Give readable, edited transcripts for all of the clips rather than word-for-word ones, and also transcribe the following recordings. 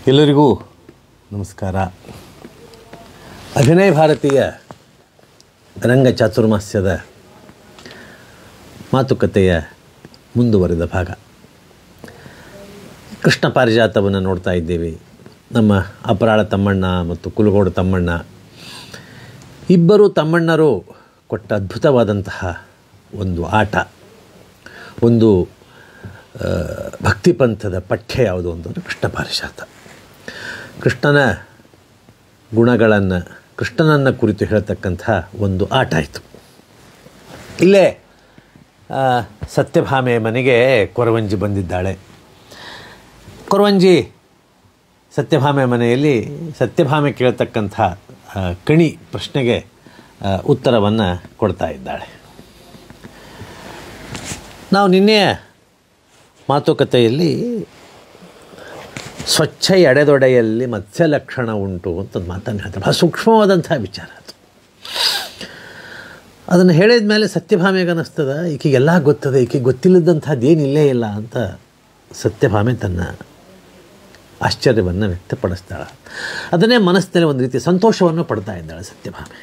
ಎಲ್ಲರಿಗೂ ನಮಸ್ಕಾರ. ಅಭಿನಯ ಭಾರತೀಯ ರಂಗ ಚಾತುರ್ಮಾಸ್ಯದ ಮಾತುಕತೆಯ ಮುಂದುವರಿದ ಭಾಗ. ಕೃಷ್ಣ ಪಾರಿಜಾತವನ್ನು ನೋಡ್ತಾ ಇದ್ದೀವಿ. ನಮ್ಮ ಅಪರಾಳ ತಮ್ಮಣ್ಣ ಮತ್ತು ಕುಲಗೋಡು ತಮ್ಮಣ್ಣ ಇಬ್ಬರು ತಮ್ಮಣ್ಣರು ಕೊಟ್ಟ ಅದ್ಭುತವಾದಂತಹ ಒಂದು ಆಟ, ಒಂದು ಭಕ್ತಿಪಂಥದ ಪಠ್ಯ ಯಾವುದು ಅಂತಂದರೆ ಕೃಷ್ಣ ಪಾರಿಜಾತ. ಕೃಷ್ಣನ ಗುಣಗಳನ್ನು, ಕೃಷ್ಣನನ್ನು ಕುರಿತು ಹೇಳ್ತಕ್ಕಂಥ ಒಂದು ಆಟ ಆಯಿತು. ಇಲ್ಲೇ ಸತ್ಯಭಾಮೆ ಮನೆಗೆ ಕೊರವಂಜಿ ಬಂದಿದ್ದಾಳೆ. ಕೊರವಂಜಿ ಸತ್ಯಭಾಮೆ ಮನೆಯಲ್ಲಿ ಸತ್ಯಭಾಮೆ ಕೇಳ್ತಕ್ಕಂಥ ಕಣಿ ಪ್ರಶ್ನೆಗೆ ಉತ್ತರವನ್ನು ಕೊಡ್ತಾ ಇದ್ದಾಳೆ. ನಾವು ನಿನ್ನೆಯ ಮಾತುಕತೆಯಲ್ಲಿ ಸ್ವಚ್ಛ ಎಡೆದೊಡೆಯಲ್ಲಿ ಮತ್ಸ್ಯಲಕ್ಷಣ ಉಂಟು ಅಂತ ಮಾತನ್ನು ಹೇಳ್ತಾರೆ. ಬಹಳ ಸೂಕ್ಷ್ಮವಾದಂಥ ವಿಚಾರ ಅದು. ಅದನ್ನು ಹೇಳಿದ ಮೇಲೆ ಸತ್ಯಭಾಮೆಗೆ ಅನ್ನಿಸ್ತದೆ ಈಕೆಗೆಲ್ಲ ಗೊತ್ತದೆ, ಈಕೆಗೆ ಗೊತ್ತಿಲ್ಲದಂಥದ್ದು ಏನಿಲ್ಲೇ ಇಲ್ಲ ಅಂತ ಸತ್ಯಭಾಮೆ ತನ್ನ ಆಶ್ಚರ್ಯವನ್ನು ವ್ಯಕ್ತಪಡಿಸ್ತಾಳೆ. ಅದನ್ನೇ ಮನಸ್ಸಿನಲ್ಲಿ ಒಂದು ರೀತಿ ಸಂತೋಷವನ್ನು ಪಡ್ತಾ ಇದ್ದಾಳೆ ಸತ್ಯಭಾಮೆ.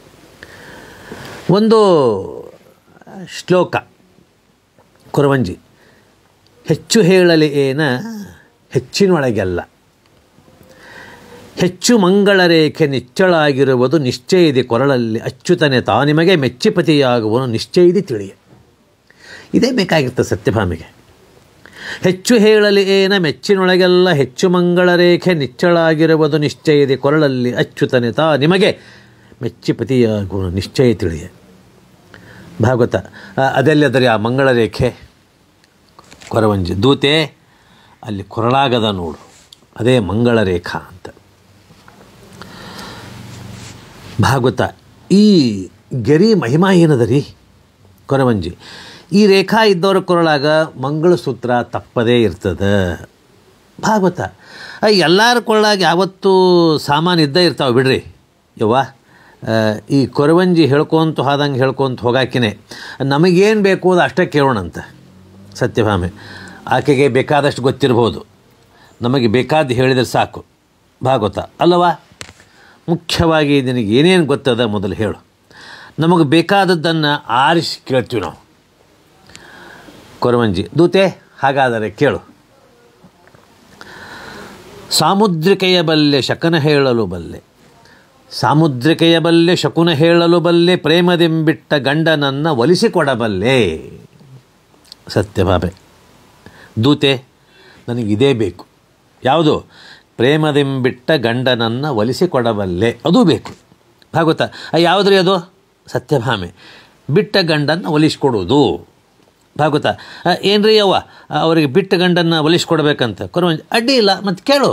ಒಂದು ಶ್ಲೋಕ ಕೊರವಂಜಿ, ಹೆಚ್ಚು ಹೇಳಲಿ ಏನ ಹೆಚ್ಚಿನೊಳಗೆಲ್ಲ, ಹೆಚ್ಚು ಮಂಗಳ ರೇಖೆ ನಿಚ್ಚಳಾಗಿರುವುದು ನಿಶ್ಚಯಿದೆ ಕೊರಳಲ್ಲಿ, ಅಚ್ಚುತನೆ ತಾ ನಿಮಗೆ ಮೆಚ್ಚಿಪತಿಯಾಗುವನು ನಿಶ್ಚಯಿದೆ ತಿಳಿಯ. ಇದೇ ಬೇಕಾಗಿರ್ತದೆ ಸತ್ಯಭಾಮೆಗೆ. ಹೆಚ್ಚು ಹೇಳಲಿ ಏನ ಮೆಚ್ಚಿನೊಳಗೆಲ್ಲ, ಹೆಚ್ಚು ಮಂಗಳ ರೇಖೆ ನಿಚ್ಚಳಾಗಿರುವುದು ನಿಶ್ಚಯಿದೆ ಕೊರಳಲ್ಲಿ, ಅಚ್ಚುತನೆ ತಾ ನಿಮಗೆ ಮೆಚ್ಚಿಪತಿಯಾಗುವನು ನಿಶ್ಚಯ ತಿಳಿಯ. ಭಾಗವತ. ಅದೆಲ್ಲದರೆ ಆ ಮಂಗಳ ರೇಖೆ ಕೊರವಂಜಿ ದೂತೆ ಅಲ್ಲಿ ಕೊರಳಾಗದ ನೋಡು, ಅದೇ ಮಂಗಳ ರೇಖಾ ಅಂತ. ಭಾಗವತ. ಈ ಗೆರಿ ಮಹಿಮಾ ಏನದ ರೀ ಕೊರವಂಜಿ, ಈ ರೇಖಾ ಇದ್ದವ್ರ ಕೊರಳಾಗ ಮಂಗಳಸೂತ್ರ ತಪ್ಪದೇ ಇರ್ತದೆ. ಭಾಗವತ. ಎಲ್ಲರ ಕೊರಳಾಗ ಯಾವತ್ತೂ ಸಾಮಾನು ಇದ್ದೇ ಇರ್ತಾವೆ ಬಿಡ್ರಿ ಯವ್ವ. ಈ ಕೊರವಂಜಿ ಹೇಳ್ಕೊತ ಹೋಗಾಕಿನೇ ನಮಗೇನು ಬೇಕು ಅದು ಅಷ್ಟೇ ಕೇಳೋಣಂತ ಸತ್ಯಭಾಮೆ. ಆಕೆಗೆ ಬೇಕಾದಷ್ಟು ಗೊತ್ತಿರ್ಬೋದು, ನಮಗೆ ಬೇಕಾದ್ದು ಹೇಳಿದರೆ ಸಾಕು. ಭಾಗವತ. ಅಲ್ಲವಾ, ಮುಖ್ಯವಾಗಿ ನಿನಗೆ ಏನೇನು ಗೊತ್ತದ ಮೊದಲು ಹೇಳು, ನಮಗೆ ಬೇಕಾದದ್ದನ್ನು ಆರಿಸಿ ಕೇಳ್ತೀವಿ ನಾವು. ಕೊರವಂಜಿ. ದೂತೆ ಹಾಗಾದರೆ ಕೇಳು. ಸಾಮುದ್ರಿಕೆಯ ಬಲ್ಲೆ ಶಕನ ಹೇಳಲು ಬಲ್ಲೆ, ಸಾಮುದ್ರಿಕೆಯ ಬಲ್ಲೆ ಶಕುನ ಹೇಳಲು ಬಲ್ಲೆ, ಪ್ರೇಮದೆಂಬಿಟ್ಟ ಗಂಡನನ್ನು ಒಲಿಸಿಕೊಡಬಲ್ಲೆ. ಸತ್ಯಭಾಮೆ. ದೂತೆ ನನಗಿದೇ ಬೇಕು. ಯಾವುದು? ಪ್ರೇಮದೆಂಬಿಟ್ಟ ಗಂಡನನ್ನು ಒಲಿಸಿಕೊಡಬಲ್ಲೆ, ಅದೂ ಬೇಕು. ಭಾಗವತ. ಯಾವುದ್ರಿ ಅದು? ಸತ್ಯಭಾಮೆ. ಬಿಟ್ಟ ಗಂಡನ್ನು ಒಲಿಸ್ಕೊಡೋದು. ಭಾಗವತ. ಏನ್ರಿ ಯವ್ವ ಅವರಿಗೆ ಬಿಟ್ಟ ಗಂಡನ್ನು ಒಲಿಸ್ಕೊಡ್ಬೇಕಂತ? ಕೊರವಂಜಿ. ಅಡ್ಡಿ ಇಲ್ಲ, ಮತ್ತು ಕೇಳು.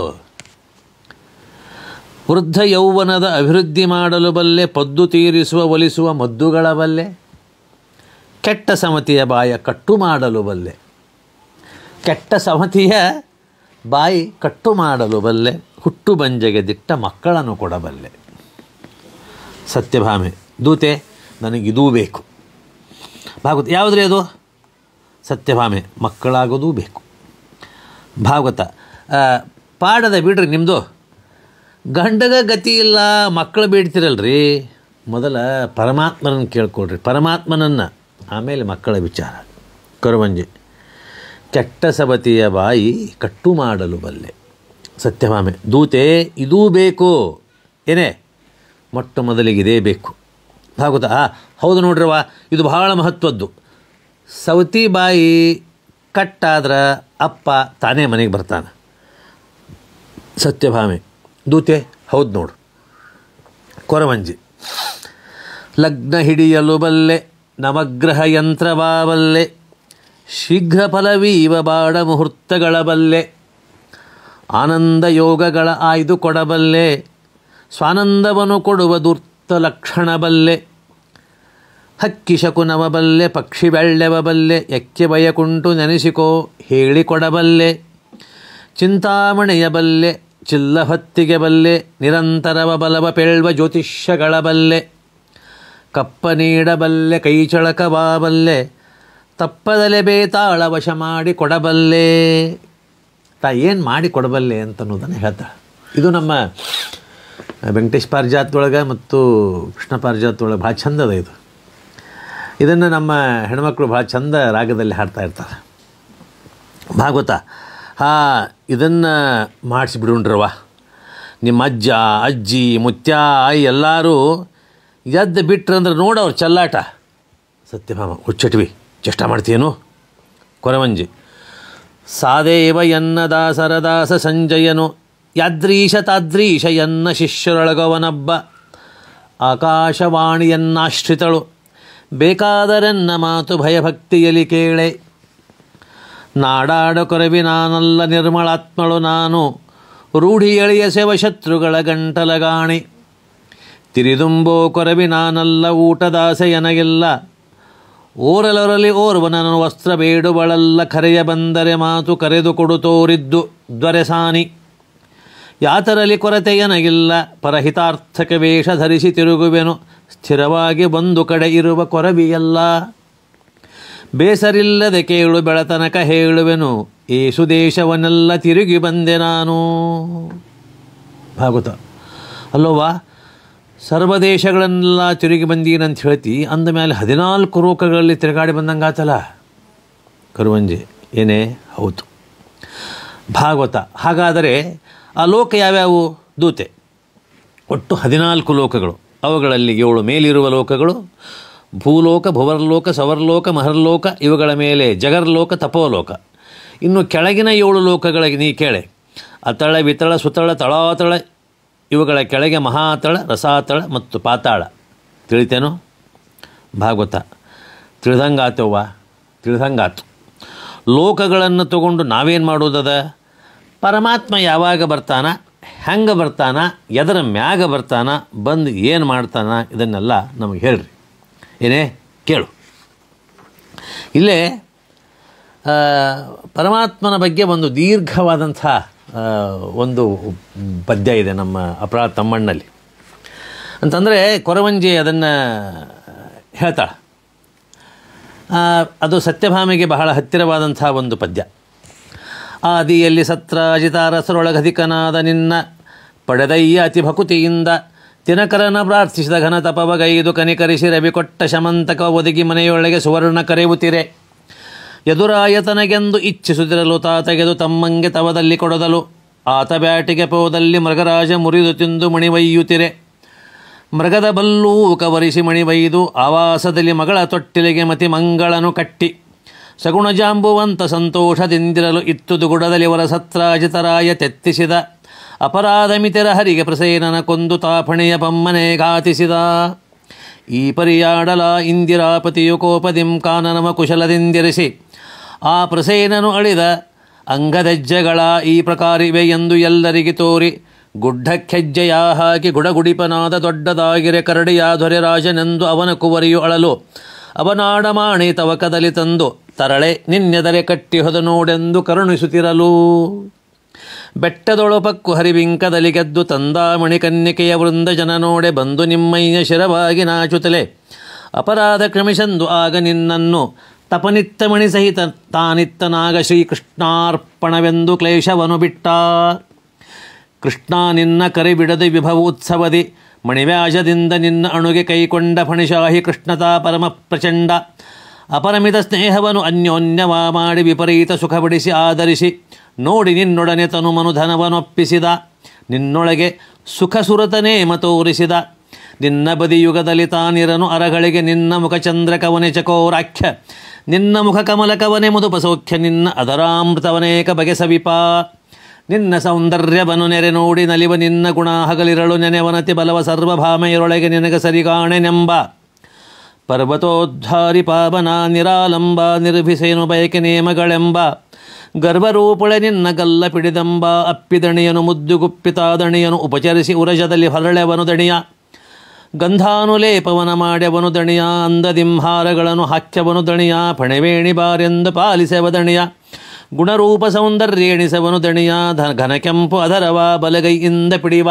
ವೃದ್ಧ ಯೌವನದ ಅಭಿವೃದ್ಧಿ ಮಾಡಲು ಬಲ್ಲೆ, ಪದ್ದು ತೀರಿಸುವ ಒಲಿಸುವ ಮದ್ದುಗಳ ಬಲ್ಲೆ, ಕೆಟ್ಟ ಸಮತಿಯ ಬಾಯ ಕಟ್ಟು ಮಾಡಲು ಬಲ್ಲೆ, ಕೆಟ್ಟ ಸಮತಿಯ ಬಾಯಿ ಕಟ್ಟು ಮಾಡಲು ಬಲ್ಲೆ, ಹುಟ್ಟು ಬಂಜೆಗೆ ದಿಟ್ಟ ಮಕ್ಕಳನ್ನು ಕೊಡಬಲ್ಲೆ. ಸತ್ಯಭಾಮೆ. ದೂತೆ ನನಗಿದೂ ಬೇಕು. ಭಾಗವತ. ಯಾವುದ್ರಿ ಅದು? ಸತ್ಯಭಾಮೆ. ಮಕ್ಕಳಾಗೋದೂ ಬೇಕು. ಭಾಗವತ. ಪಾಡದ ಬಿಡ್ರಿ ನಿಮ್ಮದು. ಗಂಡಗ ಗತಿ ಇಲ್ಲ, ಮಕ್ಕಳು ಬೇಡ್ತಿರಲ್ರಿ. ಮೊದಲ ಪರಮಾತ್ಮನನ್ನು ಕೇಳ್ಕೊಳ್ರಿ, ಪರಮಾತ್ಮನನ್ನು, ಆಮೇಲೆ ಮಕ್ಕಳ ವಿಚಾರ. ಕೊರವಂಜಿ. ಕೆಟ್ಟ ಸಬತಿಯ ಬಾಯಿ ಕಟ್ಟು ಮಾಡಲು ಬಲ್ಲೆ. ಸತ್ಯಭಾಮೆ. ದೂತೆ ಇದೂ ಬೇಕು. ಏನೇ? ಮೊಟ್ಟ ಮೊದಲಿಗೆ ಇದೇ ಬೇಕು. ಭಾಗವತ. ಹೌದು ನೋಡ್ರವ, ಇದು ಬಹಳ ಮಹತ್ವದ್ದು. ಸವತಿ ಬಾಯಿ ಕಟ್ಟಾದ್ರೆ ಅಪ್ಪ ತಾನೇ ಮನೆಗೆ ಬರ್ತಾನೆ. ಸತ್ಯಭಾಮೆ. ದೂತೆ ಹೌದು ನೋಡು. ಕೊರವಂಜಿ. ಲಗ್ನ ಹಿಡಿಯಲು ಬಲ್ಲೆ, ನವಗ್ರಹ ಯಂತ್ರವಾಬಲ್ಲೆ, ಶೀಘ್ರ ಫಲವೀವ ಬಾಡ ಮುಹೂರ್ತಗಳ ಬಲ್ಲೆ, ಆನಂದ ಯೋಗಗಳ ಆಯ್ದು ಕೊಡಬಲ್ಲೆ, ಸ್ವಾನಂದವನ್ನು ಕೊಡುವ ದುರ್ತ ಲಕ್ಷಣ ಬಲ್ಲೆ, ಹಕ್ಕಿ ಶಕುನವ ಬಲ್ಲೆ, ಪಕ್ಷಿ ಬೆಳ್ಳೆವ ಬಲ್ಲೆ, ಎಕ್ಕೆ ಬಯಕುಂಟು ನೆನೆಸಿಕೋ ಹೇಳಿಕೊಡಬಲ್ಲೆ, ಚಿಂತಾಮಣೆಯ ಬಲ್ಲೆ, ಚಿಲ್ಲ ಹೊತ್ತಿಗೆ ಬಲ್ಲೆ, ನಿರಂತರವ ಬಲವ ಪೆಳ್ವ ಜ್ಯೋತಿಷ್ಯಗಳ ಬಲ್ಲೆ, ಕಪ್ಪ ನೀಡಬಲ್ಲೆ ಕೈಚಳಕವಾಬಲ್ಲೆ, ತಪ್ಪದಲೆ ಬೇತಾಳ ವಶ ಮಾಡಿ ಕೊಡಬಲ್ಲೆ. ಏನು ಮಾಡಿ ಕೊಡಬಲ್ಲೆ ಅಂತನ್ನೋದನ್ನು ಹೇಳ್ತಾಳೆ. ಇದು ನಮ್ಮ ವೆಂಕಟೇಶ್ ಪಾರಿಜಾತದೊಳಗೆ ಮತ್ತು ಕೃಷ್ಣ ಪಾರಿಜಾತದೊಳಗೆ ಭಾಳ ಚಂದದ ಇದು. ಇದನ್ನು ನಮ್ಮ ಹೆಣ್ಮಕ್ಳು ಭಾಳ ಚಂದ ರಾಗದಲ್ಲಿ ಹಾಡ್ತಾ ಇರ್ತಾರೆ. ಭಾಗವತ ಇದನ್ನು ಮಾಡಿಸಿಬಿಡುಣ್ರವ್ವ, ನಿಮ್ಮ ಅಜ್ಜ ಅಜ್ಜಿ ಮುತ್ಯ ಎಲ್ಲರೂ ಎದ್ದು ಬಿಟ್ರಂದ್ರೆ ನೋಡವ್ರು ಚಲ್ಲಾಟ. ಸತ್ಯಭಾಮ ಹುಚ್ಚಟ್ವಿ ಚೇಷ್ಟ ಮಾಡ್ತೀಯೇನು? ಕೊರವಂಜಿ ಸಾದೇವ ಎನ್ನ ದಾಸರ ದಾಸ ಸಂಜಯನು ಯಾದ್ರೀಶ ತಾದ್ರೀಶ ಎನ್ನ ಶಿಷ್ಯರೊಳಗವನಬ್ಬ ಆಕಾಶವಾಣಿಯನ್ನಾಶ್ರಿತಳು ಬೇಕಾದರೆನ್ನ ಮಾತು ಭಯಭಕ್ತಿಯಲಿ ಕೇಳೆ. ನಾಡಾಡ ಕೊರವಿ ನಾನಲ್ಲ ನಿರ್ಮಳಾತ್ಮಳು ನಾನು ರೂಢಿ ಎಳೆಯ ಸೆವ ಶತ್ರುಗಳ ಗಂಟಲಗಾಣಿ. ತಿರಿದುಂಬೋ ಕೊರವಿ ನಾನಲ್ಲ ಊಟದಾಸೆ ಎನಗಿಲ್ಲ ಓರಲೊರಲಿ ಓರ್ವನನು ವಸ್ತ್ರ ಬೇಡುವಳಲ್ಲ ಕರೆಯ ಬಂದರೆ ಮಾತು ಕರೆದು ಕೊಡು ತೋರಿದ್ದು ದ್ವರೆಸಾನಿ. ಯಾತರಲಿ ಕೊರತೆಯನಗಿಲ್ಲ ಪರಹಿತಾರ್ಥಕ ವೇಷ ಧರಿಸಿ ತಿರುಗುವೆನು ಸ್ಥಿರವಾಗಿ ಒಂದು ಕಡೆ ಇರುವ ಕೊರವಿಯಲ್ಲ. ಬೇಸರಿಲ್ಲದೆ ಕೇಳು ಬೆಳತನಕ ಹೇಳುವೆನು ಏಸು ದೇಶವನ್ನೆಲ್ಲ ತಿರುಗಿ ಬಂದೆ ನಾನು. ಭಾಗವತ ಅಲ್ಲೋವಾ ಸರ್ವದೇಶಗಳನ್ನೆಲ್ಲ ತಿರುಗಿ ಬಂದೀನಂತ ಹೇಳ್ತಿ, ಅಂದಮೇಲೆ 14 ಲೋಕಗಳಲ್ಲಿ ತಿರುಗಾಡಿ ಬಂದಂಗಾತಲ್ಲ ಕರುವಂಜಿ. ಏನೇ ಹೌದು ಭಾಗವತ. ಹಾಗಾದರೆ ಆ ಲೋಕ ಯಾವ್ಯಾವು? ದೂತೆ. ಒಟ್ಟು 14 ಲೋಕಗಳು. ಅವುಗಳಲ್ಲಿ 7 ಮೇಲಿರುವ ಲೋಕಗಳು ಭೂಲೋಕ, ಭುವರ್ಲೋಕ, ಸವರ್ಲೋಕ, ಮಹರ್ಲೋಕ, ಇವುಗಳ ಮೇಲೆ ಜಗರ್ಲೋಕ, ತಪೋಲೋಕ. ಇನ್ನು ಕೆಳಗಿನ 7 ಲೋಕಗಳಿಗೆ ನೀ ಕೇಳೆ. ಅತಳ, ವಿತಳ, ಸುತಳ, ತಳಾತಳ, ಇವುಗಳ ಕೆಳಗೆ ಮಹಾತಳ, ರಸಾತಳ ಮತ್ತು ಪಾತಾಳ. ತಿಳಿತೇನೋ ಭಾಗವತ? ತಿಳಿದಂಗಾತವ್ವ, ತಿಳಿದಂಗಾತು. ಲೋಕಗಳನ್ನು ತಗೊಂಡು ನಾವೇನು ಮಾಡೋದದ? ಪರಮಾತ್ಮ ಯಾವಾಗ ಬರ್ತಾನ, ಹೆಂಗೆ ಬರ್ತಾನ, ಎದರ ಮ್ಯಾಗ ಬರ್ತಾನ, ಬಂದು ಏನು ಮಾಡ್ತಾನ, ಇದನ್ನೆಲ್ಲ ನಮಗೆ ಹೇಳ್ರಿ. ಏನೇ ಕೇಳು. ಇಲ್ಲೇ ಪರಮಾತ್ಮನ ಬಗ್ಗೆ ಒಂದು ದೀರ್ಘವಾದಂಥ ಒಂದು ಪದ್ಯ ಇದೆ ನಮ್ಮ ಅಪರಾಧ ತಮ್ಮಣ್ಣಲ್ಲಿ. ಅಂತಂದರೆ ಕೊರವಂಜಿ ಅದನ್ನು ಹೇಳ್ತಾಳೆ. ಅದು ಸತ್ಯಭಾಮೆಗೆ ಬಹಳ ಹತ್ತಿರವಾದಂಥ ಒಂದು ಪದ್ಯ. ಆದಿಯಲ್ಲಿ ಸತ್ರಾಜಿತಾರಸರೊಳಗಧಿಕನಾದ ನಿನ್ನ ಪಡೆದಯ್ಯ ಅತಿ ಭಕುತಿಯಿಂದ ತಿನಕರನ ಪ್ರಾರ್ಥಿಸಿದ ಘನ ತಪವಗೈದು ಕನಿಕರಿಸಿ ರವಿ ಕೊಟ್ಟ ಶಮಂತಕ ಒದಗಿ ಮನೆಯೊಳಗೆ ಸುವರ್ಣ ಕರೆಯುತ್ತಿರೆ. ಎದುರಾಯತನಗೆಂದು ಇಚ್ಛಿಸುತ್ತಿರಲು ತಾತಗೆದು ತಮ್ಮಂಗೆ ತವದಲ್ಲಿ ಕೊಡದಲು ಆತ ಬ್ಯಾಟಿಗೆ ಪೋದಲ್ಲಿ ಮೃಗರಾಜ ಮುರಿದು ತಿಂದು ಮಣಿವೈಯುತ್ತಿರೆ. ಮೃಗದ ಬಲ್ಲೂಕ ವರಿಸಿ ಮಣಿವೈದು ಆವಾಸದಲ್ಲಿ ಮಗಳ ತೊಟ್ಟಿಲಿಗೆ ಮತಿ ಮಂಗಳನು ಕಟ್ಟಿ ಸಗುಣ ಜಾಂಬುವಂತ ಸಂತೋಷದಿಂದಿರಲು ಇತ್ತು ದುಗುಡದಲ್ಲಿ ವರ ಸತ್ರಾಜಿತರಾಯ ತೆತ್ತಿಸಿದ ಅಪರಾಧ ಮಿತಿರ ಹರಿಗೆ ಪ್ರಸೇನನ ಕೊಂದು ತಾಪಣೆಯ ಬಮ್ಮನೆ ಘಾತಿಸಿದ. ಈ ಪರಿಯಾಡಲ ಇಂದಿರಾಪತಿಯು ಕೋಪದಿಂ ಕಾನನಮ ಕುಶಲದಿಂದಿರಿಸಿ ಆ ಪ್ರಸೇನನು ಅಳಿದ ಅಂಗದೆಜ್ಜೆಗಳ ಈ ಪ್ರಕಾರಿವೆ ಎಂದು ಎಲ್ಲರಿಗೆ ತೋರಿ ಗುಡ್ಡಕ್ಕೆಜ್ಜೆಯ ಹಾಕಿ ಗುಡಗುಡಿಪನಾದ ದೊಡ್ಡದಾಗಿರೆ ಕರಡಿಯ ದೊರೆ ರಾಜನೆಂದು ಅವನ ಕುವರಿಯು ಅಳಲು ಅವನಾಡಮಾಣಿ ತವಕದಲ್ಲಿ ತಂದು ತರಳೆ ನಿನ್ನೆದರೆ ಕಟ್ಟಿ ಹೊದ ನೋಡೆಂದು ಕರುಣಿಸುತ್ತಿರಲು. ಬೆಟ್ಟದೊಳಪಕ್ಕು ಹರಿಬಿಂಕದಲ್ಲಿ ಗೆದ್ದು ತಂದಾಮಣಿ ಕನ್ನಿಕೆಯ ವೃಂದ ಜನ ನೋಡೆ ಬಂದು ನಿಮ್ಮಯ್ಯ ಶಿರವಾಗಿ ನಾಚುತ್ತಲೆ ಅಪರಾಧ ಕ್ರಮಿಸಂದು ಆಗ ನಿನ್ನನ್ನು ತಪನಿತ್ತಮಣಿ ಸಹಿತ ತಾನಿತ್ತನಾಗ ಶ್ರೀಕೃಷ್ಣಾರ್ಪಣವೆಂದು ಕ್ಲೇಶವನು ಬಿಟ್ಟ. ಕೃಷ್ಣ ನಿನ್ನ ಕರೆ ಬಿಡದೆ ವಿಭವ ಉತ್ಸವದಿ ಮಣಿವ್ಯಾಜದಿಂದ ನಿನ್ನ ಅಣುಗೆ ಕೈಕೊಂಡ ಫಣಿಶಾಹಿ ಕೃಷ್ಣತಾ ಪರಮ ಪ್ರಚಂಡ. ಅಪರಮಿತ ಸ್ನೇಹವನ್ನು ಅನ್ಯೋನ್ಯವಾ ಮಾಡಿ ವಿಪರೀತ ಸುಖಪಡಿಸಿ ಆಧರಿಸಿ ನೋಡಿ ನಿನ್ನೊಡನೆ ತನು ಮನುಧನವನೊಪ್ಪಿಸಿದ. ನಿನ್ನೊಳಗೆ ಸುಖ ಸುರತನೇಮ ತೋರಿಸಿದ. ನಿನ್ನ ಬದಿಯುಗದಲ್ಲಿ ತಾನಿರನು ಅರಗಳಿಗೆ ನಿನ್ನ ಮುಖಚಂದ್ರ ಕವನೆ ಚಕೋರಾಖ್ಯ ನಿನ್ನ ಮುಖ ಕಮಲ ಕವನೆ ಮುದುಪಸೌಖ್ಯ ನಿನ್ನ ಅದರಾಮೃತವನೇಕ ಬಗೆ ಸವಿಪ. ನಿನ್ನ ಸೌಂದರ್ಯವನ್ನು ನೆರೆ ನೋಡಿ ನಲಿವ ನಿನ್ನ ಗುಣ ಹಗಲಿರಳು ನೆನೆವನತಿ ಬಲವ ಸರ್ವಭಾಮೆಯರೊಳಗೆ ನಿನಗೆ ಸರಿಗಾಣೆನೆಂಬ. ಪರ್ವತೋದ್ಧಾರಿ ಪಾವನ ನಿರಾಲಂಬ ನಿರ್ಭಿಸೇನು ಬಯಕೆ ನೇಮಗಳೆಂಬ ಗರ್ಭರೂಪಳೆ ನಿನ್ನ ಗಲ್ಲ ಪಿಡಿದಂಬ. ಅಪ್ಪಿದಣಿಯನು ಮುದ್ದುಗುಪ್ಪಿತಾದಣಿಯನು ಉಪಚರಿಸಿ ಉರಜದಲ್ಲಿ ಹೊರಳೆವನು ದಣಿಯ. ಗಂಧಾನುಲೇಪವನ ಮಾಡ್ಯವನು ದಣಿಯ ಅಂದದಿಂಹಾರಗಳನ್ನು ಹಾಕ್ಯವನು ದಣಿಯ. ಪಣೆವೇಣಿ ಬಾರೆಂದು ಪಾಲಿಸವ ದಣಿಯ ಗುಣರೂಪ ಸೌಂದರ್ಯೇಣಿಸವನು ದಣಿಯ. ಘನ ಕೆಂಪು ಅದರವ ಬಲಗೈಯಿಂದ ಪಿಡಿವ.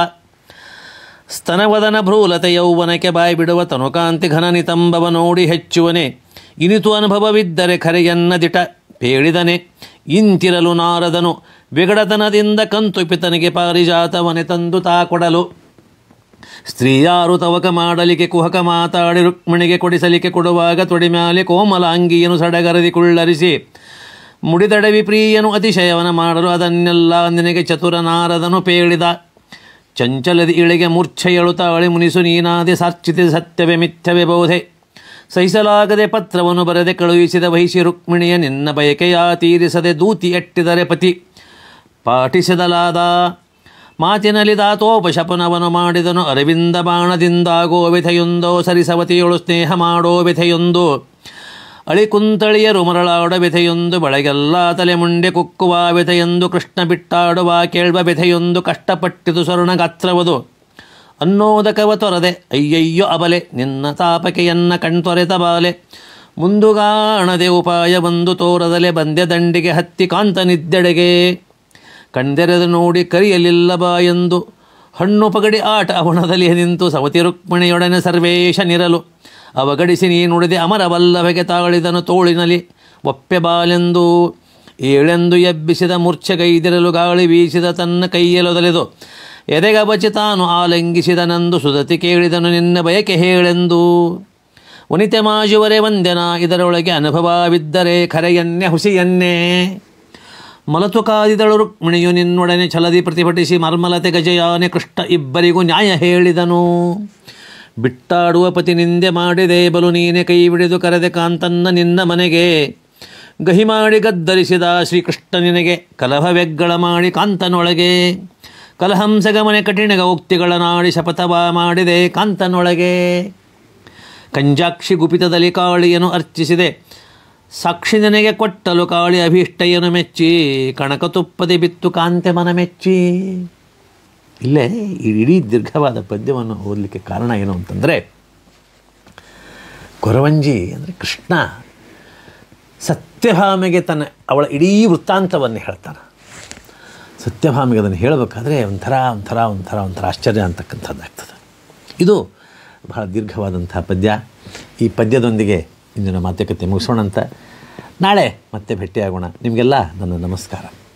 ಸ್ತನವದನ ಭ್ರೂಲತೆ ಯೌವನಕ್ಕೆ ಬಾಯಿ ಬಿಡುವ ತನುಕಾಂತಿ ಘನ ನಿತಂಬವ ನೋಡಿ ಹೆಚ್ಚುವನೆ. ಇನಿತು ಅನುಭವವಿದ್ದರೆ ಖರೆಯನ್ನ ದಿಟ ಪೇಳಿದನೆ. ಇಂತಿರಲು ನಾರದನು ವಿಗಡತನದಿಂದ ಕಂತು ಪಿತನಿಗೆ ಪಾರಿಜಾತವನೆ ತಂದು ತಾ ಕೊಡಲು. ಸ್ತ್ರೀಯಾರು ತವಕ ಮಾಡಲಿಕ್ಕೆ ಕುಹಕ ಮಾತಾಡಿ ರುಕ್ಮಿಣಿಗೆ ಕೊಡಿಸಲಿಕ್ಕೆ ಕೊಡುವಾಗ ತೊಡಿಮ್ಯಾಲೆ ಕೋಮಲ ಅಂಗಿಯನ್ನು ಸಡಗರದಿ ಕುಳ್ಳರಿಸಿ ಮುಡಿದಡವಿ ಪ್ರಿಯನು ಅತಿಶಯವನ ಮಾಡಲು ಅದನ್ನೆಲ್ಲ ನಿನಗೆ ಚತುರ ನಾರದನು ಪೇಳಿದ. ಚಂಚಲದಿ ಇಳೆಗೆ ಮೂರ್ಛೆಯಳುತ್ತಾಳೆ ಮುನಿಸು ನೀನಾದೆ ಸಾರ್ಚಿತೆ ಸತ್ಯವೇ ಮಿಥ್ಯವೇ ಬೋಧೆ. ಸಹಿಸಲಾಗದೆ ಪತ್ರವನ್ನು ಬರೆದೆ ಕಳುಹಿಸಿದ ವಹಿಸಿ ರುಕ್ಮಿಣಿಯ ನಿನ್ನ ಬಯಕೆಯ ತೀರಿಸದೆ ದೂತಿ ಎಟ್ಟಿದರೆ ಪತಿ ಪಾಠಿಸಿದಲಾದ. ಮಾತಿನಲ್ಲಿ ದಾತೋಪಶಪನವನ್ನು ಮಾಡಿದನು ಅರವಿಂದ ಬಾಣದಿಂದಾಗೋ ವ್ಯಥೆಯೊಂದೋ ಸರಿಸವತಿಯೊಳು ಸ್ನೇಹ ಮಾಡೋ ವ್ಯಥೆಯೊಂದು ಅಳಿಕುಂತಳಿಯರು ಮರಳಾಡ ವ್ಯಥೆಯೊಂದು ಬೆಳಗೆಲ್ಲ ತಲೆ ಮುಂಡೆ ಕುಕ್ಕುವ ವ್ಯಥೆಯೊಂದು ಕೃಷ್ಣ ಬಿಟ್ಟಾಡುವ ಕೇಳ್ವ ವ್ಯಥೆಯೊಂದು ಕಷ್ಟಪಟ್ಟಿತು ಸ್ವರ್ಣ ಗಾತ್ರವದು ಅನ್ನೋದಕವ ತೊರದೆ ಅಯ್ಯಯ್ಯೋ ಅಬಲೆ ನಿನ್ನ ತಾಪಕೆಯನ್ನ ಕಣ್ತೊರೆತ ಬಾಲೆ ಮುಂದುಗಾಣದೆ ಉಪಾಯ ಒಂದು ತೋರದಲೆ ಬಂದೆ ದಂಡಿಗೆ ಹತ್ತಿ ಕಾಂತನಿದ್ದೆಡೆಗೆ ಕಣ್ದೆರೆದು ನೋಡಿ ಕರಿಯಲಿಲ್ಲ ಬಾಯೆಂದು ಹಣ್ಣು ಪಗಡಿ ಆಟ ಅವಣದಲ್ಲಿ ನಿಂತು ಸವತಿ ರುಕ್ಮಿಣಿಯೊಡನೆ ಸರ್ವೇಶ ನಿರಲು ಅವಗಡಿಸಿ ನೀ ನುಡಿದೆ ಅಮರವಲ್ಲಭಗೆ ತಾಳಿದನು ತೋಳಿನಲ್ಲಿ ಒಪ್ಪೆ ಬಾಲೆಂದು ಏಳೆಂದು ಎಬ್ಬಿಸಿದ ಮೂರ್ಛೆಗೈದಿರಲು ಗಾಳಿ ಬೀಸಿದ ತನ್ನ ಕೈಯಲೊದಲೆದು ಎದೆಗಬಚಿ ತಾನು ಆಲಂಘಿಸಿದನೆಂದು ಸುದತಿ ಕೇಳಿದನು ನಿನ್ನ ಬಯಕೆ ಹೇಳೆಂದು. ವನಿತೆ ಮಾಜುವರೆ ವಂದನ ಇದರೊಳಗೆ ಅನುಭವವಿದ್ದರೆ ಖರೆಯನ್ನೇ ಹುಸಿಯನ್ನೇ ಮಲತು ಕಾದಿದಳು ರುಕ್ಮಿಣಿಯು ನಿನ್ನೊಡನೆ ಛಲದಿ ಪ್ರತಿಭಟಿಸಿ ಮರ್ಮಲತೆ ಗಜಯಾನೆ ಕೃಷ್ಣ ಇಬ್ಬರಿಗೂ ನ್ಯಾಯ ಹೇಳಿದನು. ಬಿಟ್ಟಾಡುವ ಪತಿ ನಿಂದೆ ಮಾಡಿದೆ ಬಲು ನೀನೆ ಕೈ ಬಿಡಿದು ಕರೆದೆ ಕಾಂತನ್ನ ನಿನ್ನ ಮನೆಗೆ ಗಹಿ ಮಾಡಿ ಗದ್ದರಿಸಿದ ಶ್ರೀಕೃಷ್ಣ ನಿನಗೆ ಕಲಹವೆಗ್ಗಳ ಮಾಡಿ ಕಾಂತನೊಳಗೆ ಕಲಹಂಸಗಮನೆ ಕಠಿಣಗ ಉಕ್ತಿಗಳ ನಾಡಿ ಶಪಥವ ಮಾಡಿದೆ ಕಾಂತನೊಳಗೆ. ಕಂಜಾಕ್ಷಿ ಗುಪಿತದಲ್ಲಿ ಕಾಳಿಯನ್ನು ಅರ್ಚಿಸಿದೆ ಸಾಕ್ಷಿ ನಿನಗೆ ಕೊಟ್ಟಲು ಕಾಳಿ ಅಭೀಷ್ಟೆಯನ್ನು ಮೆಚ್ಚಿ ಕಣಕ ತುಪ್ಪದೆ ಬಿತ್ತು ಕಾಂತೆ ಮನ ಮೆಚ್ಚಿ. ಇಲ್ಲೇ ಇಡೀ ದೀರ್ಘವಾದ ಪದ್ಯವನ್ನು ಓದಲಿಕ್ಕೆ ಕಾರಣ ಏನು ಅಂತಂದರೆ ಕೊರವಂಜಿ ಅಂದರೆ ಕೃಷ್ಣ ಸತ್ಯಭಾಮೆಗೆ ಅವಳ ಇಡೀ ವೃತ್ತಾಂತವನ್ನು ಹೇಳ್ತಾನೆ. ಸತ್ಯಭಾಮೆಗೆ ಅದನ್ನು ಹೇಳಬೇಕಾದ್ರೆ ಒಂಥರ ಆಶ್ಚರ್ಯ ಅಂತಕ್ಕಂಥದ್ದಾಗ್ತದೆ. ಇದು ಬಹಳ ದೀರ್ಘವಾದಂಥ ಪದ್ಯ. ಈ ಪದ್ಯದೊಂದಿಗೆ ಇಂದಿನ ಮಾತುಕತೆ ಮುಗಿಸೋಣ ಅಂತ. ನಾಳೆ ಮತ್ತೆ ಭೇಟಿಯಾಗೋಣ. ನಿಮಗೆಲ್ಲ ನನ್ನ ನಮಸ್ಕಾರ.